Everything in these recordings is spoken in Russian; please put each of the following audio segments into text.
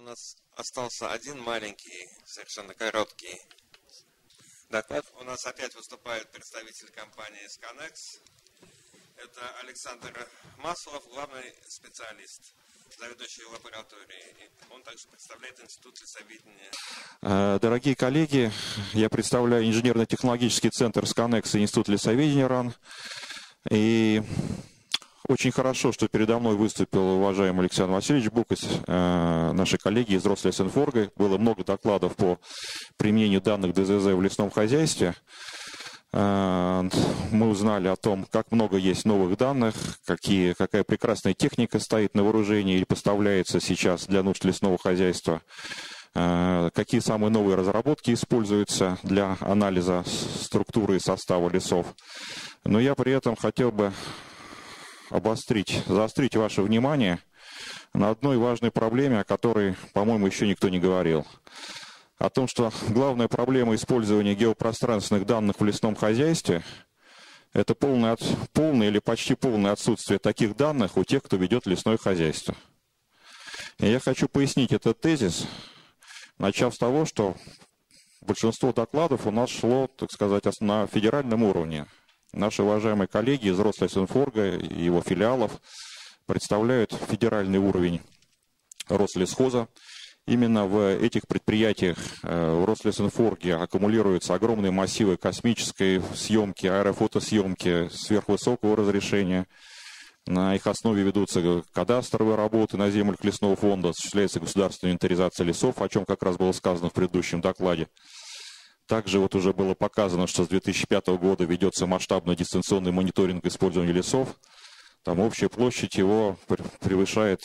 У нас остался один маленький, совершенно короткий доклад. У нас опять выступает представитель компании Scanex. Это Александр Маслов, главный специалист, заведующий лабораторией. Он также представляет Институт лесоведения. Дорогие коллеги, я представляю инженерно-технологический центр Scanex и Институт лесоведения РАН. И очень хорошо, что передо мной выступил уважаемый Александр Васильевич Букас, наши коллеги из Рослесинформга. Было много докладов по применению данных ДЗЗ в лесном хозяйстве. Мы узнали о том, как много есть новых данных, какая прекрасная техника стоит на вооружении или поставляется сейчас для нужд лесного хозяйства, какие самые новые разработки используются для анализа структуры и состава лесов. Но я при этом хотел бы заострить ваше внимание на одной важной проблеме, о которой, по-моему, еще никто не говорил. О том, что главная проблема использования геопространственных данных в лесном хозяйстве – это полное или почти полное отсутствие таких данных у тех, кто ведет лесное хозяйство. И я хочу пояснить этот тезис, начав с того, что большинство докладов у нас шло, так сказать, на федеральном уровне. Наши уважаемые коллеги из Рослесинформга и его филиалов представляют федеральный уровень Рослесхоза. Именно в этих предприятиях в Рослесинформге аккумулируются огромные массивы космической съемки, аэрофотосъемки сверхвысокого разрешения. На их основе ведутся кадастровые работы на землях лесного фонда, осуществляется государственная инвентаризация лесов, о чем как раз было сказано в предыдущем докладе. Также вот уже было показано, что с 2005 года ведется масштабный дистанционный мониторинг использования лесов. Там общая площадь его превышает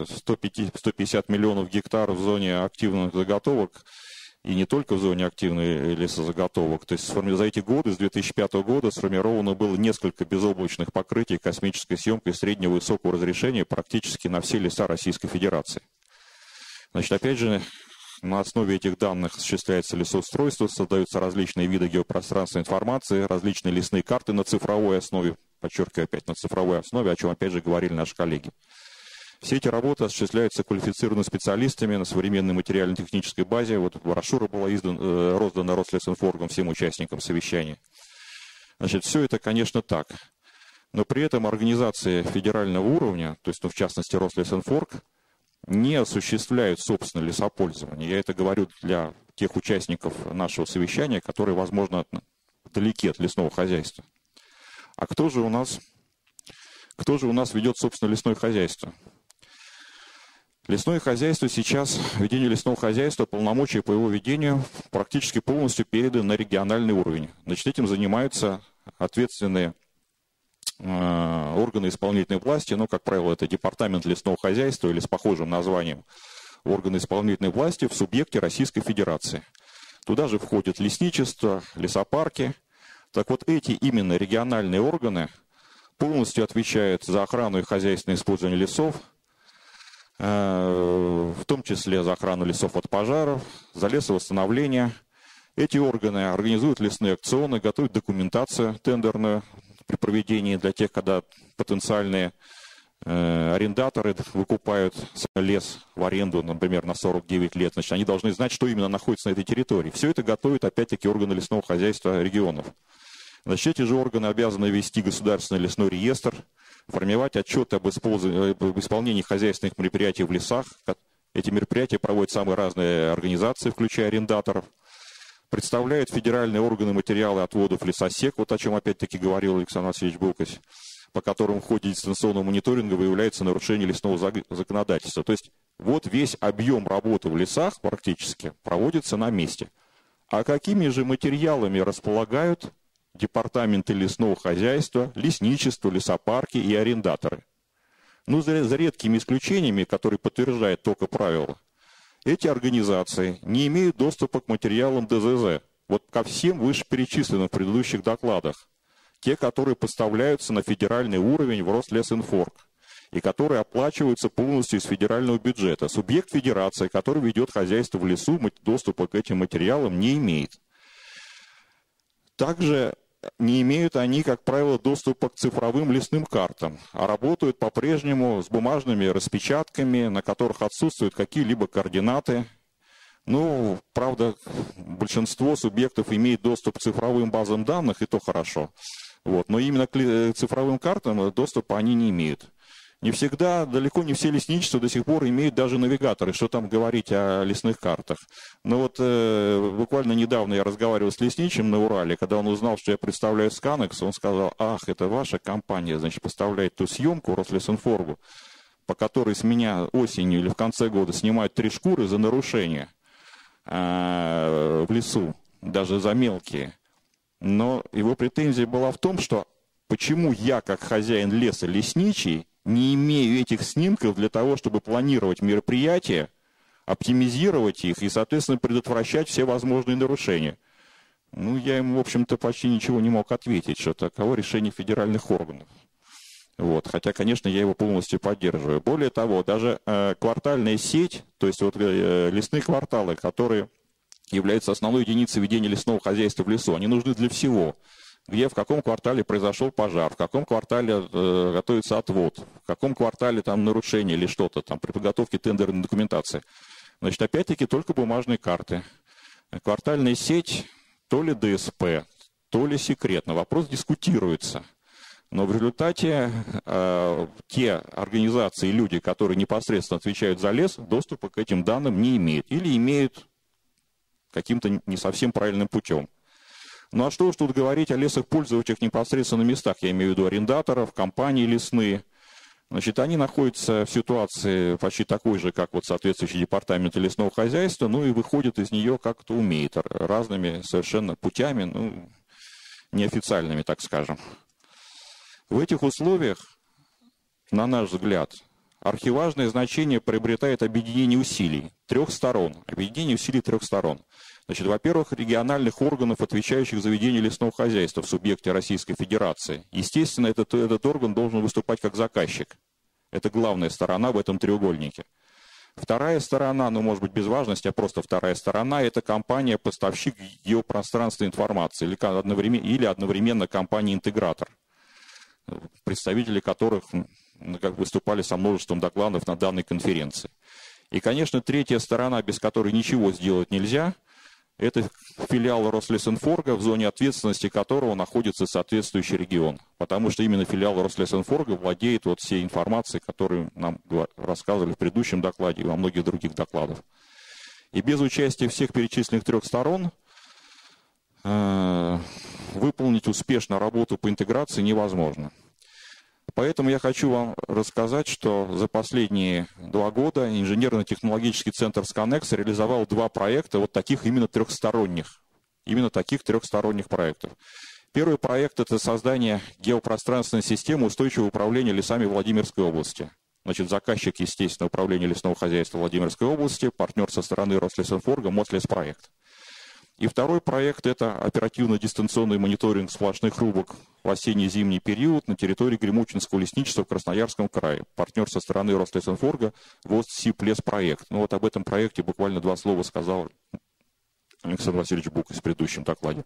150 миллионов гектаров в зоне активных заготовок. И не только в зоне активных лесозаготовок. То есть за эти годы, с 2005 года, сформировано было несколько безоблачных покрытий космической съемкой среднего и высокого разрешения практически на все леса Российской Федерации. Значит, опять же, на основе этих данных осуществляется лесоустройство, создаются различные виды геопространственной информации, различные лесные карты на цифровой основе, подчеркиваю опять, на цифровой основе, о чем опять же говорили наши коллеги. Все эти работы осуществляются квалифицированными специалистами на современной материально-технической базе. Вот брошюра была роздана Рослесинформгом всем участникам совещания. Значит, все это, конечно, так. Но при этом организации федерального уровня, то есть, в частности, Рослесинформг, не осуществляют собственное лесопользование. Я это говорю для тех участников нашего совещания, которые, возможно, далеки от лесного хозяйства. А кто же у нас ведет, собственно, лесное хозяйство? Лесное хозяйство сейчас, ведение лесного хозяйства, полномочия по его ведению практически полностью переданы на региональный уровень. Значит, этим занимаются ответственные органы исполнительной власти, ну, как правило, это департамент лесного хозяйства или с похожим названием органы исполнительной власти в субъекте Российской Федерации. Туда же входят лесничество, лесопарки. Так вот, эти именно региональные органы полностью отвечают за охрану и хозяйственное использование лесов, в том числе за охрану лесов от пожаров, за лесовосстановление. Эти органы организуют лесные аукционы, готовят документацию тендерную при проведении для тех, когда потенциальные арендаторы выкупают лес в аренду, например, на 49 лет. Значит, они должны знать, что именно находится на этой территории. Все это готовят, опять-таки, органы лесного хозяйства регионов. Значит, эти же органы обязаны вести государственный лесной реестр, формировать отчеты об исполнении хозяйственных мероприятий в лесах. Эти мероприятия проводят самые разные организации, включая арендаторов. Представляют федеральные органы материалы отводов лесосек, вот о чем опять-таки говорил Александр Васильевич Букас, по которым в ходе дистанционного мониторинга выявляется нарушение лесного законодательства. То есть вот весь объем работы в лесах практически проводится на месте. А какими же материалами располагают департаменты лесного хозяйства, лесничество, лесопарки и арендаторы? Ну, за редкими исключениями, которые подтверждают только правила, эти организации не имеют доступа к материалам ДЗЗ. Вот ко всем вышеперечисленным в предыдущих докладах. Те, которые поставляются на федеральный уровень в Рослесинформг и которые оплачиваются полностью из федерального бюджета. Субъект федерации, который ведет хозяйство в лесу, доступа к этим материалам не имеет. Также не имеют они, как правило, доступа к цифровым лесным картам, а работают по-прежнему с бумажными распечатками, на которых отсутствуют какие-либо координаты. Ну, правда, большинство субъектов имеет доступ к цифровым базам данных, и то хорошо. Вот. Но именно к цифровым картам доступа они не имеют. Не всегда, далеко не все лесничества до сих пор имеют даже навигаторы, что там говорить о лесных картах. Но вот буквально недавно я разговаривал с лесничим на Урале, когда он узнал, что я представляю Scanex, он сказал: ах, это ваша компания, значит, поставляет ту съемку Рослесинформу, по которой с меня осенью или в конце года снимают 3 шкуры за нарушение в лесу, даже за мелкие. Но его претензия была в том, что почему я, как хозяин леса, лесничий, не имею этих снимков для того, чтобы планировать мероприятия, оптимизировать их и, соответственно, предотвращать все возможные нарушения. Ну, я ему, в общем-то, почти ничего не мог ответить, что таково решение федеральных органов. Вот. Хотя, конечно, я его полностью поддерживаю. Более того, даже квартальная сеть, то есть вот лесные кварталы, которые являются основной единицей ведения лесного хозяйства в лесу, они нужны для всего. Где, в каком квартале произошел пожар, в каком квартале готовится отвод, в каком квартале там нарушение или что-то там при подготовке тендерной документации. Значит, опять-таки только бумажные карты. Квартальная сеть то ли ДСП, то ли секретно. Вопрос дискутируется. Но в результате те организации и люди, которые непосредственно отвечают за лес, доступа к этим данным не имеют. Или имеют каким-то не совсем правильным путем. Ну а что уж тут говорить о лесопользователях непосредственно на местах, я имею в виду арендаторов, компании лесные. Значит, они находятся в ситуации почти такой же, как вот соответствующий департамент лесного хозяйства, ну и выходят из нее как-то умеют, разными совершенно путями, ну, неофициальными, так скажем. В этих условиях, на наш взгляд, архиважное значение приобретает объединение усилий 3 сторон. Объединение усилий 3 сторон. Значит, во-первых, региональных органов, отвечающих за ведение лесного хозяйства в субъекте Российской Федерации. Естественно, этот орган должен выступать как заказчик. Это главная сторона в этом треугольнике. Вторая сторона, ну, может быть, без важности, а просто вторая сторона, это компания-поставщик геопространственной информации или одновременно компания-интегратор, представители которых как выступали со множеством докладов на данной конференции. И, конечно, третья сторона, без которой ничего сделать нельзя, это филиал Рослесинформа, в зоне ответственности которого находится соответствующий регион. Потому что именно филиал Рослесинформа владеет вот всей информацией, которую нам рассказывали в предыдущем докладе и во многих других докладах. И без участия всех перечисленных 3 сторон выполнить успешно работу по интеграции невозможно. Поэтому я хочу вам рассказать, что за последние 2 года инженерно-технологический центр Scanex реализовал 2 проекта вот таких именно трехсторонних проектов. Первый проект – это создание геопространственной системы устойчивого управления лесами Владимирской области. Значит, заказчик, естественно, управление лесного хозяйства Владимирской области, партнер со стороны Рослесинформа, Мослеспроект. И второй проект – это оперативно-дистанционный мониторинг сплошных рубок в осенне-зимний период на территории Гремучинского лесничества в Красноярском крае. Партнер со стороны Рослесинформа ВОСТ-СИП-Леспроект. Ну вот об этом проекте буквально 2 слова сказал Александр Васильевич Букас в предыдущем докладе.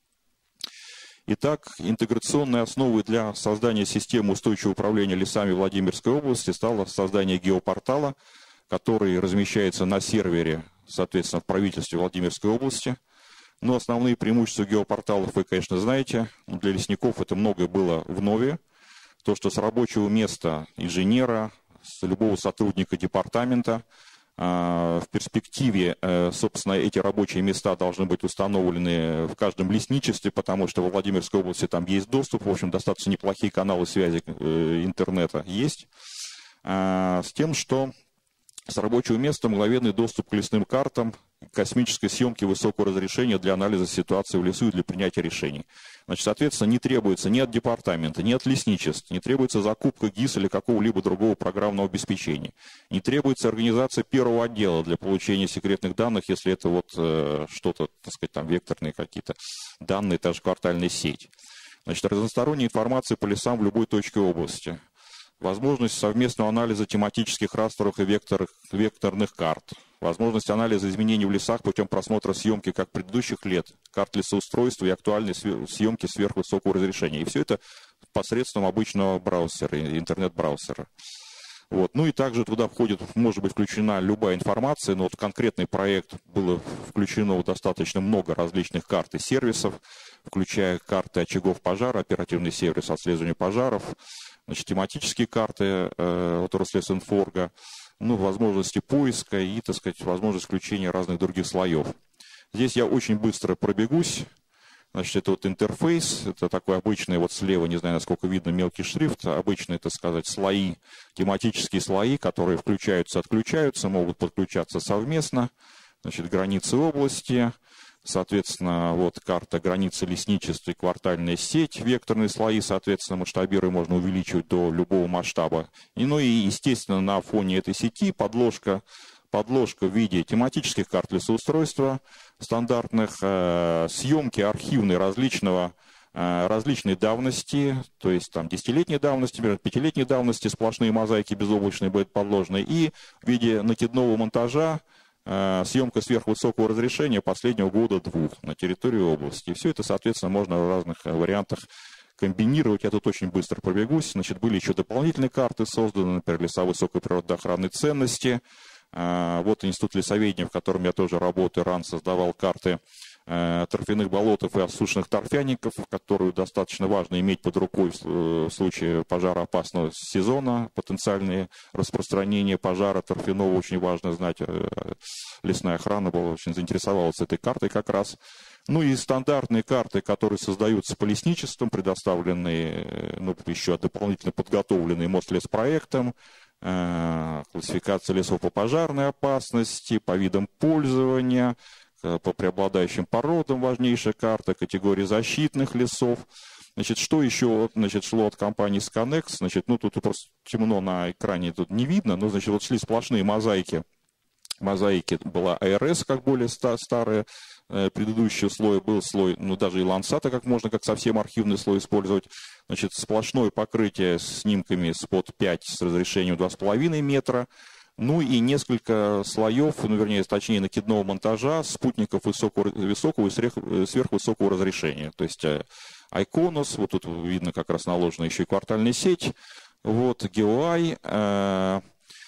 Итак, интеграционной основой для создания системы устойчивого управления лесами Владимирской области стало создание геопортала, который размещается на сервере, соответственно, в правительстве Владимирской области. Но основные преимущества геопорталов вы, конечно, знаете. Для лесников это многое было вновь. То, что с рабочего места инженера, с любого сотрудника департамента, в перспективе, собственно, эти рабочие места должны быть установлены в каждом лесничестве, потому что во Владимирской области там есть доступ. В общем, достаточно неплохие каналы связи интернета есть. С тем, что с рабочего места мгновенный доступ к лесным картам, космической съемки высокого разрешения для анализа ситуации в лесу и для принятия решений. Значит, соответственно, не требуется ни от департамента, ни от лесничеств, не требуется закупка ГИС или какого-либо другого программного обеспечения. Не требуется организация первого отдела для получения секретных данных, если это вот что-то, так сказать, там векторные какие-то данные, та же квартальная сеть. Значит, разносторонняя информация по лесам в любой точке области. Возможность совместного анализа тематических растровых и векторных карт. возможность анализа изменений в лесах путем просмотра съемки как предыдущих лет, карт лесоустройства и актуальной съемки сверхвысокого разрешения. И все это посредством обычного браузера, интернет-браузера. Вот. Ну и также туда входит, может быть включена любая информация, но вот в конкретный проект было включено достаточно много различных карт и сервисов, включая карты очагов пожара, оперативный сервис отслеживания пожаров, значит, тематические карты от Рослесинформа, ну, возможности поиска и, так сказать, возможность включения разных других слоев. Здесь я очень быстро пробегусь. Значит, это вот интерфейс, это такой обычный, вот слева, не знаю, насколько видно, мелкий шрифт, обычные, так сказать, слои, тематические слои, которые включаются, отключаются, могут подключаться совместно. Значит, границы области, соответственно, вот карта границы лесничества и квартальная сеть, векторные слои, соответственно, масштабируя можно увеличивать до любого масштаба. И, ну и, естественно, на фоне этой сети подложка в виде тематических карт лесоустройства, стандартных, съемки архивные различной давности, то есть там 10-летней давности, 5-летней давности, сплошные мозаики безоблачные будут подложены, и в виде накидного монтажа съемка сверхвысокого разрешения последнего года-двух на территории области. И все это, соответственно, можно в разных вариантах комбинировать. Я тут очень быстро пробегусь. Значит, были еще дополнительные карты созданы, например, леса высокой природоохранной ценности. Вот Институт лесоведения, в котором я тоже работаю, РАН создавал карты торфяных болотов и осушенных торфяников, которую достаточно важно иметь под рукой в случае пожароопасного сезона. Потенциальные распространения пожара торфяного очень важно знать. Лесная охрана была очень заинтересовалась этой картой как раз. Ну и стандартные карты, которые создаются по лесничествам, предоставленные, ну, еще дополнительно подготовленные Мослеспроектом, классификация лесов по пожарной опасности, по видам пользования, по преобладающим породам важнейшая карта, категории защитных лесов. Значит, что еще, значит, шло от компании Scanex? Значит, ну, тут просто темно на экране, тут не видно, но, значит, вот шли сплошные мозаики. Мозаики была АРС, как более старая, предыдущий слой был слой, ну, даже и Landsat, как можно, как совсем архивный слой использовать. Значит, сплошное покрытие с снимками спот 5 с разрешением 2,5 метра. Ну и несколько слоев, ну, вернее, точнее, накидного монтажа спутников высокого и сверхвысокого разрешения. То есть Iconos, вот тут видно как раз наложена еще и квартальная сеть, вот GeoEye,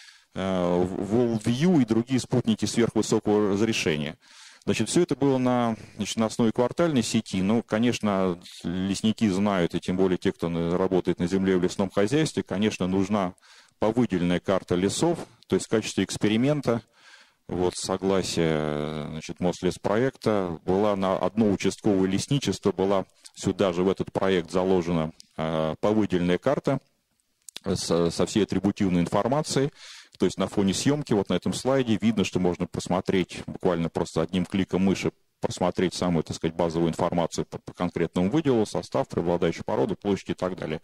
WorldView и другие спутники сверхвысокого разрешения. Значит, все это было на основе квартальной сети. Ну, конечно, лесники знают, и тем более те, кто работает на земле в лесном хозяйстве, конечно, нужна повыделенная карта лесов, то есть в качестве эксперимента, вот, согласие, значит, Мослеспроекта, была на одно участковое лесничество, была сюда же в этот проект заложена повыделенная карта со всей атрибутивной информацией. То есть на фоне съемки, вот на этом слайде, видно, что можно посмотреть буквально просто одним кликом мыши, просмотреть самую, так сказать, базовую информацию по конкретному выделу, состав, преобладающую породу, площадь и так далее.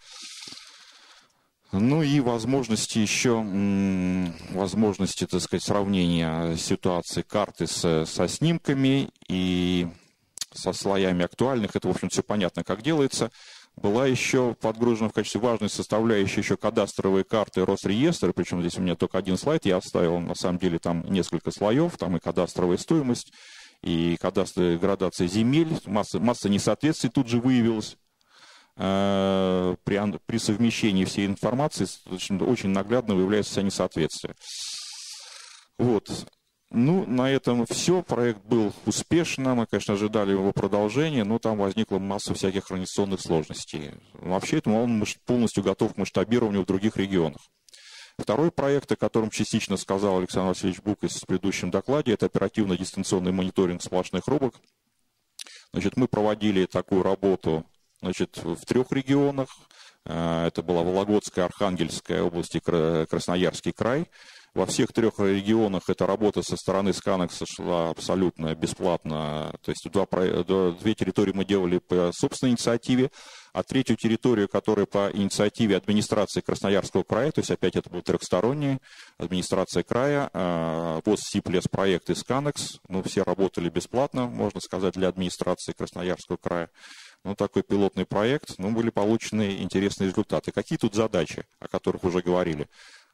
Ну и возможности еще, так сказать, сравнения ситуации карты со снимками и со слоями актуальных. Это, в общем, все понятно, как делается. Была еще подгружена в качестве важной составляющей еще кадастровые карты Росреестра, причем здесь у меня только один слайд, я оставил, на самом деле, там несколько слоев, там и кадастровая стоимость, и градация земель, масса несоответствий тут же выявилась. При совмещении всей информации очень наглядно выявляется вся несоответствие. Вот. Ну, на этом все. Проект был успешным. Мы, конечно, ожидали его продолжения, но там возникла масса всяких организационных сложностей. Вообще, он полностью готов к масштабированию в других регионах. Второй проект, о котором частично сказал Александр Васильевич Букис в предыдущем докладе, это оперативно-дистанционный мониторинг сплошных рубок. Значит, мы проводили такую работу, значит, в 3 регионах. Это была Вологодская, Архангельская область и Красноярский край. Во всех 3 регионах эта работа со стороны Scanex шла абсолютно бесплатно. То есть 2 территории мы делали по собственной инициативе, а 3-ю территорию, которая по инициативе администрации Красноярского края, то есть опять это был 3-сторонний, администрация края, ВОС-СИП-леспроект и Scanex, ну, все работали бесплатно, можно сказать, для администрации Красноярского края. Ну, такой пилотный проект, ну, были получены интересные результаты. Какие тут задачи, о которых уже говорили?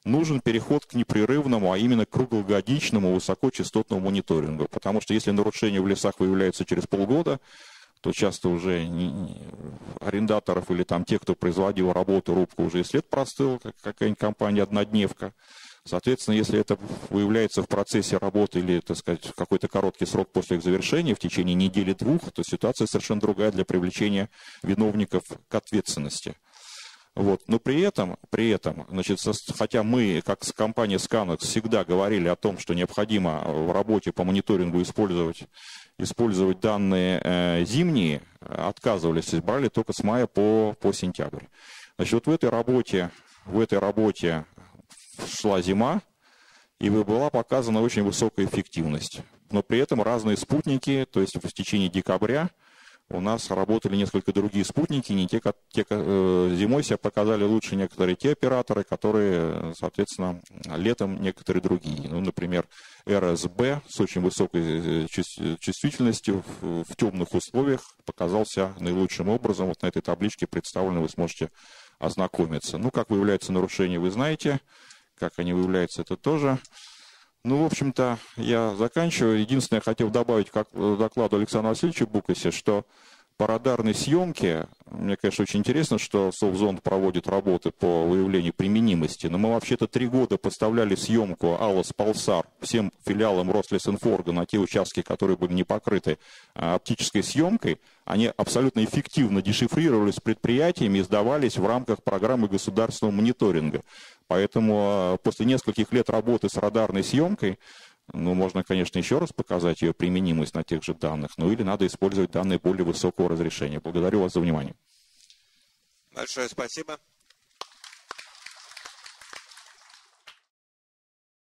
нужен переход к непрерывному, а именно круглогодичному высокочастотному мониторингу. Потому что если нарушения в лесах выявляются через полгода, то часто уже арендаторов или там тех, кто производил работу, рубку, уже и след простыл, как какая-нибудь компания-однодневка. Соответственно, если это выявляется в процессе работы или, так сказать, в какой-то короткий срок после их завершения, в течение недели-двух, то ситуация совершенно другая для привлечения виновников к ответственности. Вот. Но при этом, значит, хотя мы, как компания Scanex, всегда говорили о том, что необходимо в работе по мониторингу использовать данные зимние, отказывались, брали только с мая по сентябрь. Значит, вот в этой работе шла зима, и была показана очень высокая эффективность. Но при этом разные спутники, то есть в течение декабря у нас работали несколько другие спутники, не те, зимой себя показали лучше некоторые те операторы, которые, соответственно, летом некоторые другие. Ну, например, РСБ с очень высокой чувствительностью в темных условиях показался наилучшим образом. Вот на этой табличке представлено, вы сможете ознакомиться. Ну, как выявляются нарушения, вы знаете. Как они выявляются, это тоже. Ну, в общем-то, я заканчиваю. Единственное, я хотел добавить к докладу Александра Васильевича Букасе, что по радарной съемке, мне, конечно, очень интересно, что Совзонд проводит работы по выявлению применимости, но мы вообще-то 3 года поставляли съемку Алос Палсар всем филиалам Рослесинформ на те участки, которые были не покрыты оптической съемкой. Они абсолютно эффективно дешифрировались предприятиями и сдавались в рамках программы государственного мониторинга. Поэтому после нескольких лет работы с радарной съемкой, ну, можно, конечно, еще раз показать ее применимость на тех же данных, ну, или надо использовать данные более высокого разрешения. Благодарю вас за внимание. Большое спасибо.